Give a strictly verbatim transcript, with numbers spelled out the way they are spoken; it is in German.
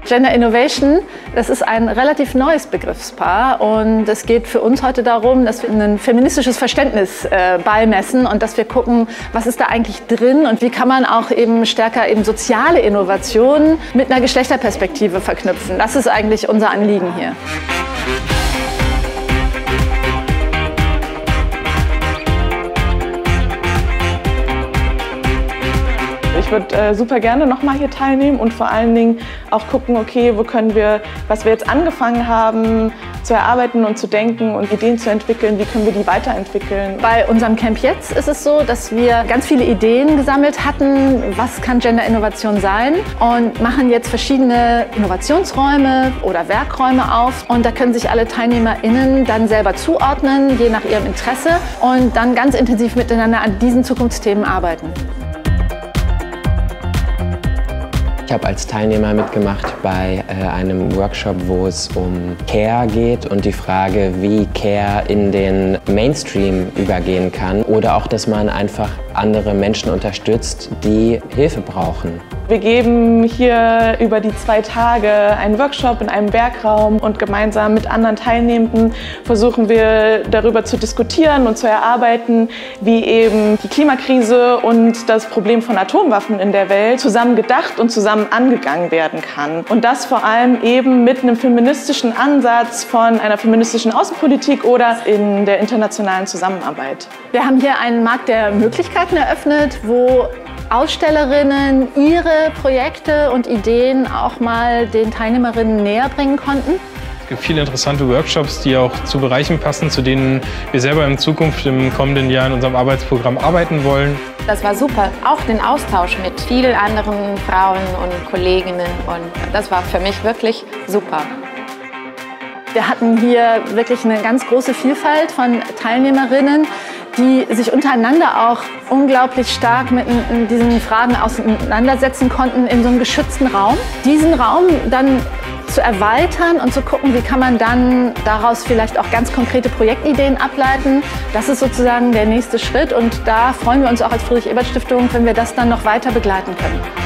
Gender Innovation, das ist ein relativ neues Begriffspaar und es geht für uns heute darum, dass wir ein feministisches Verständnis äh, beimessen und dass wir gucken, was ist da eigentlich drin und wie kann man auch eben stärker eben soziale Innovationen mit einer Geschlechterperspektive verknüpfen. Das ist eigentlich unser Anliegen hier. Ich würde äh, super gerne nochmal hier teilnehmen und vor allen Dingen auch gucken, okay, wo können wir, was wir jetzt angefangen haben, zu erarbeiten und zu denken und Ideen zu entwickeln, wie können wir die weiterentwickeln. Bei unserem Camp jetzt ist es so, dass wir ganz viele Ideen gesammelt hatten, was kann Gender-Innovation sein und machen jetzt verschiedene Innovationsräume oder Werkräume auf und da können sich alle TeilnehmerInnen dann selber zuordnen, je nach ihrem Interesse und dann ganz intensiv miteinander an diesen Zukunftsthemen arbeiten. Ich habe als Teilnehmer mitgemacht bei äh, einem Workshop, wo es um Care geht und die Frage, wie Care in den Mainstream übergehen kann oder auch, dass man einfach andere Menschen unterstützt, die Hilfe brauchen. Wir geben hier über die zwei Tage einen Workshop in einem Werkraum und gemeinsam mit anderen Teilnehmenden versuchen wir darüber zu diskutieren und zu erarbeiten, wie eben die Klimakrise und das Problem von Atomwaffen in der Welt zusammen gedacht und zusammen angegangen werden kann. Und das vor allem eben mit einem feministischen Ansatz von einer feministischen Außenpolitik oder in der internationalen Zusammenarbeit. Wir haben hier einen Markt der Möglichkeiten eröffnet, wo Ausstellerinnen ihre Projekte und Ideen auch mal den Teilnehmerinnen näher bringen konnten. Es gibt viele interessante Workshops, die auch zu Bereichen passen, zu denen wir selber in Zukunft im kommenden Jahr in unserem Arbeitsprogramm arbeiten wollen. Das war super, auch den Austausch mit vielen anderen Frauen und Kolleginnen und das war für mich wirklich super. Wir hatten hier wirklich eine ganz große Vielfalt von Teilnehmerinnen, die sich untereinander auch unglaublich stark mit diesen Fragen auseinandersetzen konnten in so einem geschützten Raum. Diesen Raum dann zu erweitern und zu gucken, wie kann man dann daraus vielleicht auch ganz konkrete Projektideen ableiten, das ist sozusagen der nächste Schritt und da freuen wir uns auch als Friedrich-Ebert-Stiftung, wenn wir das dann noch weiter begleiten können.